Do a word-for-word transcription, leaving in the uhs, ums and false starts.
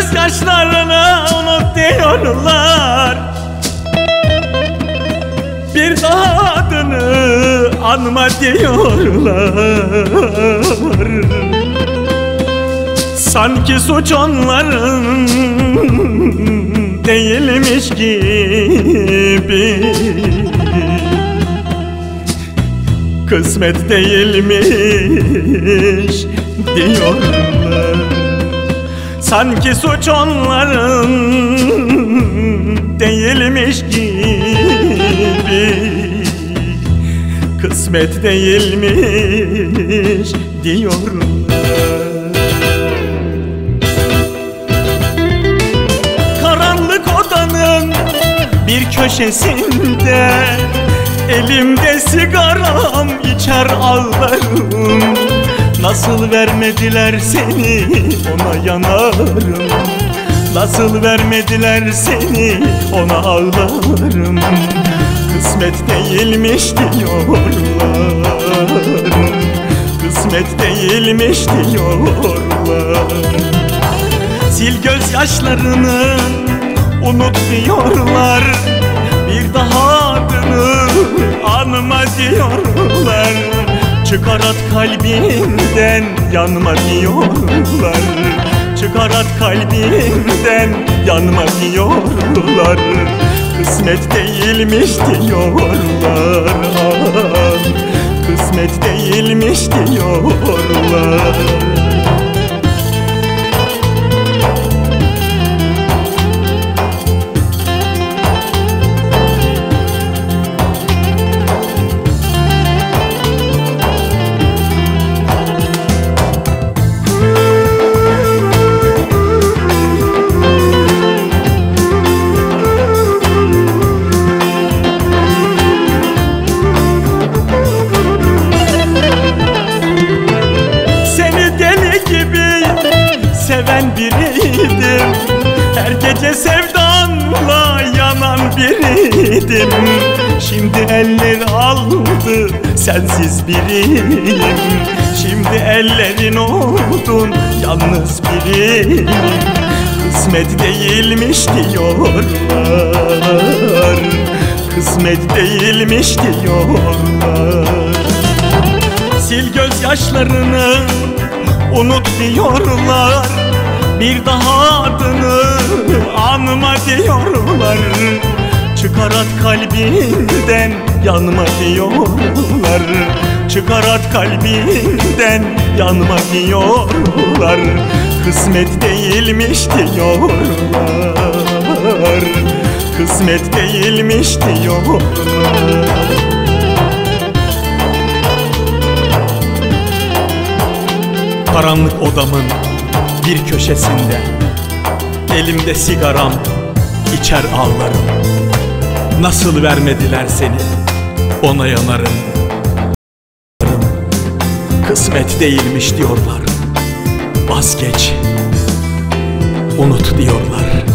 gözyaşlarını unut diyorlar, bir daha adını anma diyorlar. Sanki suç onların değilmiş gibi, kısmet değilmiş diyorlar. Sanki suç onların değilmiş gibi, kısmet değilmiş diyorlar. Karanlık odanın bir köşesinde elimde sigaram, içer ağlarım. Nasıl vermediler seni, ona yanarım. Nasıl vermediler seni, ona ağlarım. Kısmet değilmiş diyorlar, kısmet değilmiş diyorlar. Sil gözyaşlarını unut diyorlar, bir daha adını anma diyorlar. Çıkar at kalbinden, yanma diyorlar. Çıkar at kalbinden, yanma diyorlar. Kısmet değilmiş diyorlar, kısmet değilmiş diyorlar. Seven biriydim, her gece sevdanla yanan biriydim. Şimdi eller aldı, sensiz biriyim. Şimdi ellerin oldun, yalnız biriyim. Kısmet değilmiş diyorlar, kısmet değilmiş diyorlar. Sil gözyaşlarını unut diyorlar, bir daha adını anma diyorlar. Çıkar at kalbinden, yanma diyorlar. Çıkar at kalbinden, yanma diyorlar. Kısmet değilmiş diyorlar, kısmet değilmiş diyorlar. Karanlık odamın bir köşesinde elimde sigaram, içer ağlarım. Nasıl vermediler seni, ona yanarım. Kısmet değilmiş diyorlar, vazgeç, unut diyorlar.